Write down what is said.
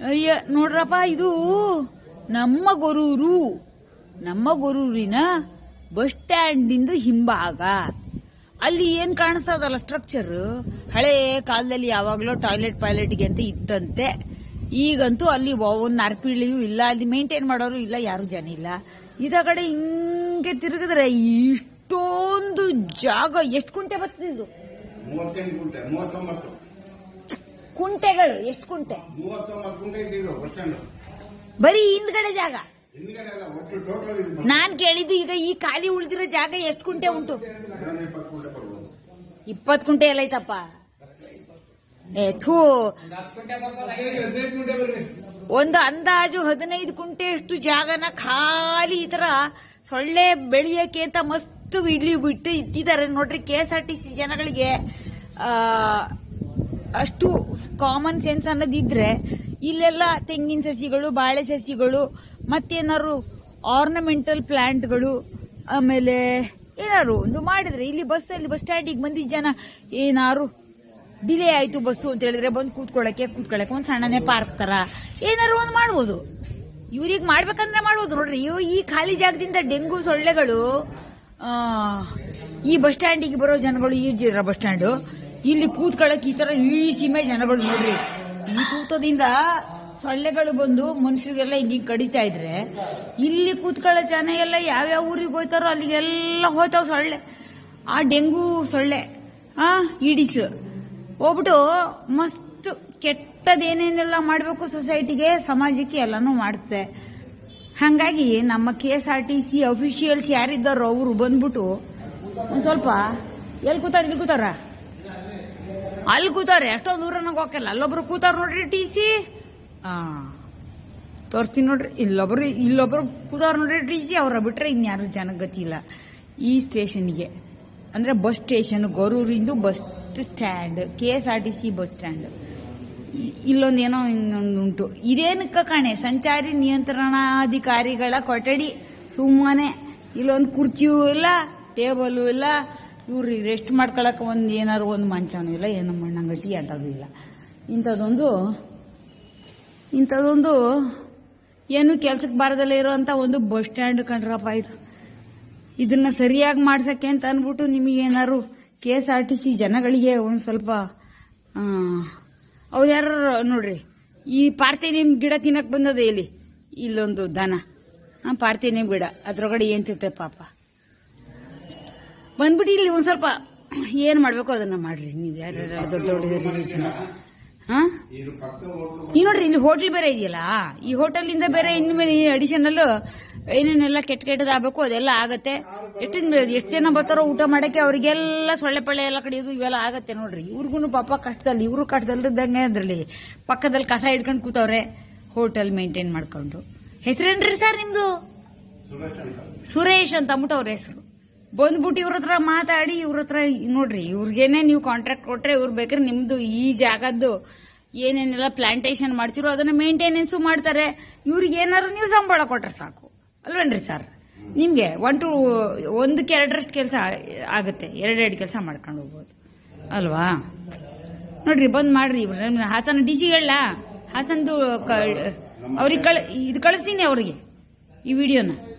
ಅಯ್ಯ ನೋಡ್ರಪ್ಪ, ಇದು ನಮ್ಮ ಗೊರೂರಿನ ಬಸ್ ಸ್ಟ್ಯಾಂಡಿಂದ ಹಿಂಭಾಗ. ಅಲ್ಲಿ ಏನ್ ಕಾಣಿಸ್ತದಲ್ಲ ಸ್ಟ್ರಕ್ಚರ್, ಹಳೆ ಕಾಲದಲ್ಲಿ ಯಾವಾಗ್ಲೂ ಟಾಯ್ಲೆಟ್ಗೆ ಅಂತ ಇತ್ತಂತೆ. ಈಗಂತೂ ಅಲ್ಲಿ ಒಂದು ಅರ್ಪಿಳಿಯೂ ಇಲ್ಲ, ಅಲ್ಲಿ ಮೇಂಟೈನ್ ಮಾಡೋರು ಇಲ್ಲ, ಯಾರು ಜನ ಇಲ್ಲ. ಇದ ಕಡೆ ಹಿಂಗೆ ತಿರುಗಿದ್ರೆ ಇಷ್ಟೊಂದು ಜಾಗ. ಎಷ್ಟು ಕುಂಟೆ ಬರ್ತದಿದು? ಕುಂಟೆಗಳು ಎಷ್ಟು ಕುಂಟೆ? ಬರೀ ಹಿಂದ್ಗಡೆ ಜಾಗ. ನಾನ್ ಕೇಳಿದ್ದು ಈಗ ಈ ಖಾಲಿ ಉಳಿದಿರೋ ಜಾಗ ಎಷ್ಟು ಕುಂಟೆ ಉಂಟು? 20 ಕುಂಟೆ ಎಲ್ಲ ಐತಪ್ಪ. ಒಂದು ಅಂದಾಜು 15 ಕುಂಟೆ ಅಷ್ಟು ಜಾಗನ ಖಾಲಿ ಈ ತರ ಸೊಳ್ಳೆ ಬೆಳೆಯಕ್ಕೆ ಅಂತ ಮಸ್ತ್ ಇಲ್ಲಿ ಬಿಟ್ಟು ಇಟ್ಟಿದ್ದಾರೆ ನೋಡ್ರಿ. KSRTC ಜನಗಳಿಗೆ ಅಷ್ಟು ಕಾಮನ್ ಸೆನ್ಸ್ ಅನ್ನೋದಿದ್ರೆ ಇಲ್ಲೆಲ್ಲ ತೆಂಗಿನ ಸಸಿಗಳು, ಬಾಳೆ ಸಸಿಗಳು, ಮತ್ತೇನಾದ್ರು ಆರ್ನಮೆಂಟಲ್ ಪ್ಲಾಂಟ್ಗಳು, ಆಮೇಲೆ ಏನಾದ್ರು ಒಂದು ಮಾಡಿದ್ರೆ ಇಲ್ಲಿ ಬಸ್ ಸ್ಟ್ಯಾಂಡಿಗೆ ಬಂದಿದ್ದ ಜನ ಏನಾರು ಡಿಲೇ ಆಯ್ತು ಬಸ್ಸು ಅಂತ ಹೇಳಿದ್ರೆ ಬಂದು ಕೂತ್ಕೊಳ್ಳಕ್ಕೆ ಒಂದು ಸಣ್ಣನೆ ಪಾರ್ಕ್ ತರ ಏನಾದ್ರು ಒಂದು ಮಾಡ್ಬೋದು. ಇವ್ರಿಗೆ ಮಾಡ್ಬೇಕಂದ್ರೆ ಮಾಡ್ಬೋದು ನೋಡ್ರಿ. ಈ ಖಾಲಿ ಜಾಗದಿಂದ ಡೆಂಗು ಸೊಳ್ಳೆಗಳು ಈ ಬಸ್ ಸ್ಟ್ಯಾಂಡಿಗೆ ಬರೋ ಜನಗಳು, ಈ ಬಸ್ ಸ್ಟ್ಯಾಂಡ್ ಇಲ್ಲಿ ಕೂತ್ಕೊಳ್ಳಕ್ಕೆ ಈ ತರ ಈ ಸೀಮೆ ಜನಗಳು ನೋಡ್ರಿ. ಈ ತೂತದಿಂದ ಸೊಳ್ಳೆಗಳು ಬಂದು ಮನುಷ್ಯರಿಗೆಲ್ಲ ಹಿಂಗೆ ಕಡಿತಾ ಇದ್ರೆ ಇಲ್ಲಿ ಕೂತ್ಕೊಳ್ಳೋ ಜನ ಎಲ್ಲ ಯಾವ್ಯಾವ ಊರಿಗೆ ಹೋಯ್ತಾರೋ ಅಲ್ಲಿಗೆಲ್ಲ ಹೋಯ್ತಾವ ಸೊಳ್ಳೆ. ಆ ಡೆಂಗು ಸೊಳ್ಳೆ ಈಡಿಸ್ ಹೋಗ್ಬಿಟ್ಟು ಮಸ್ತ್ ಕೆಟ್ಟದೇನೇನೆಲ್ಲ ಮಾಡಬೇಕು ಸೊಸೈಟಿಗೆ, ಸಮಾಜಕ್ಕೆ ಎಲ್ಲಾನು ಮಾಡುತ್ತೆ. ಹಂಗಾಗಿ ನಮ್ಮ KSRTC ಅಫಿಷಿಯಲ್ಸ್ ಯಾರಿದ್ದಾರೋ ಅವರು ಬಂದ್ಬಿಟ್ಟು ಒಂದ್ ಸ್ವಲ್ಪ ಎಲ್ಲಿ ಕೂತಾರ ಅಲ್ಲಿ ಕೂತಾರೆ. ಎಷ್ಟೋ ದೂರ ನಂಗೆ ಹೋಗಲ್ಲ. ಅಲ್ಲೊಬ್ರು ಕೂತಾರ ನೋಡ್ರಿ TC ತೋರಿಸ್ತೀನಿ ನೋಡ್ರಿ. ಇಲ್ಲೊಬ್ರು ಕೂತಾರ ನೋಡ್ರಿ TC. ಅವ್ರ ಬಿಟ್ರೆ ಇನ್ಯಾರು ಜನಗತಿ ಇಲ್ಲ ಈ ಸ್ಟೇಷನ್ಗೆ. ಅಂದ್ರೆ ಬಸ್ ಸ್ಟೇಷನ್, ಗೊರೂರಿಂದು bus stand, KSRTC bus stand. ಇಲ್ಲೊಂದೇನೋ ಇನ್ನೊಂದು ಉಂಟು. ಇದೇನಕ್ಕ ಕಾಣೆ ಸಂಚಾರಿ ನಿಯಂತ್ರಣಾಧಿಕಾರಿಗಳ ಕೊಠಡಿ. ಸುಮ್ಮನೆ ಇಲ್ಲೊಂದು ಕುರ್ಚಿಯೂ ಇಲ್ಲ, ಟೇಬಲು ಇಲ್ಲ, ಇವ್ರಿ ರೆಸ್ಟ್ ಮಾಡ್ಕೊಳಕ್ ಏನಾರು ಒಂದು ಮಂಚನೂ ಇಲ್ಲ, ಏನೋ ಮಣ್ಣಂಗಟ್ಟಿ ಅಂತದು ಇಲ್ಲ. ಇಂಥದೊಂದು ಏನು ಕೆಲ್ಸಕ್ಕೆ ಬಾರದಲ್ಲೇ ಇರೋಂತ ಒಂದು ಬಸ್ ಸ್ಟ್ಯಾಂಡ್ ಕಂಡ್ರಪ್ಪ ಇದು. ಇದನ್ನ ಸರಿಯಾಗಿ ಮಾಡ್ಸಕ್ಕೆ ಅಂತ ಅನ್ಬಿಟ್ಟು ನಿಮಗೇನಾರು KSRTC ಜನಗಳಿಗೆ ಒಂದ್ ಸ್ವಲ್ಪ ಅವ್ರು ಯಾರು ನೋಡ್ರಿ, ಈ ಪಾರ್ಥೇನಿಯಂ ಗಿಡ ತಿನ್ನಕ್ ಬಂದದ ಇಲ್ಲೊಂದು ದನ, ಪಾರ್ಥೇನಿಯಂ ಗಿಡ ಅದ್ರೊಳಗಡೆ ಏನ್ ತಿಂತೆ ಪಾಪ. ಬಂದ್ಬಿಟ್ಟು ಇಲ್ಲಿ ಒಂದ್ ಸ್ವಲ್ಪ ಏನ್ ಮಾಡ್ಬೇಕು ಅದನ್ನ ಮಾಡ್ರಿ ನೀವು. ಯಾರ್ಯಾರ ದೊಡ್ಡ ಜನ ಈ ನೋಡ್ರಿ, ಇಲ್ಲಿ ಹೋಟ್ಲ್ ಬೇರೆ ಇದೆಯಲ್ಲ, ಈ ಹೋಟೆಲಿಂದ ಬೇರೆ ಇನ್ನು ಅಡಿಷನಲ್ ಏನೇನೆಲ್ಲ ಕೆಟ್ಟದಾಗಬೇಕು ಅದೆಲ್ಲ ಆಗತ್ತೆ. ಎಷ್ಟು ಜನ ಬರ್ತಾರೋ ಊಟ ಮಾಡಕ್ಕೆ, ಅವ್ರಿಗೆಲ್ಲ ಸೊಳ್ಳೆ ಪಳ್ಳೆ ಎಲ್ಲ ಕಡಿಯೋದು ಇವೆಲ್ಲ ಆಗತ್ತೆ ನೋಡ್ರಿ. ಇವ್ರಿಗೂ ಪಾಪ ಕಷ್ಟದಲ್ಲಿ, ಇವರು ಕಷ್ಟದಲ್ಲಿದ್ದಂಗೆ ಅದ್ರಲ್ಲಿ ಪಕ್ಕದಲ್ಲಿ ಕಸ ಹಿಡ್ಕೊಂಡು ಕೂತವ್ರೆ ಹೋಟೆಲ್ ಮೇಂಟೈನ್ ಮಾಡ್ಕೊಂಡು. ಹೆಸರೇನ್ರಿ ಸರ್ ನಿಮ್ದು? ಸುರೇಶ್ ಅಂತ ಅಂದ್ಬಿಟ್ಟು ಅವ್ರ ಹೆಸರು. ಬಂದ್ಬಿಟ್ಟು ಇವ್ರ ಹತ್ರ ಮಾತಾಡಿ, ಇವ್ರ ಹತ್ರ ನೋಡ್ರಿ, ಇವ್ರಿಗೇನೆ ನೀವು ಕಾಂಟ್ರಾಕ್ಟ್ ಕೊಟ್ರೆ ಇವ್ರು ಬೇಕಾದ್ರೆ ನಿಮ್ದು ಈ ಜಾಗದ್ದು ಏನೇನೆಲ್ಲ ಪ್ಲಾಂಟೇಶನ್ ಮಾಡ್ತಿರೋ ಅದನ್ನ ಮೇಂಟೆನೆನ್ಸ್ ಮಾಡ್ತಾರೆ. ಇವ್ರಿಗೆ ಏನಾದ್ರು ನೀವು ಸಂಬಳ ಕೊಟ್ರೆ ಸಾಕು ಅಲ್ವೇನ್ರಿ ಸರ್? ನಿಮ್ಗೆ ಒಂದಕ್ಕೆ ಎರಡರಷ್ಟು ಕೆಲಸ ಆಗುತ್ತೆ, ಎರಡೆರಡು ಕೆಲಸ ಮಾಡ್ಕೊಂಡು ಹೋಗ್ಬೋದು ಅಲ್ವಾ? ನೋಡ್ರಿ, ಬಂದ್ ಮಾಡ್ರಿ. ಇವ್ರ ಹಾಸನ DC ಹಾಸನದು ಅವ್ರಿಗೆ ಇದು ಕಳಿಸ್ತೀನಿ ಅವ್ರಿಗೆ ಈ ವಿಡಿಯೋನ.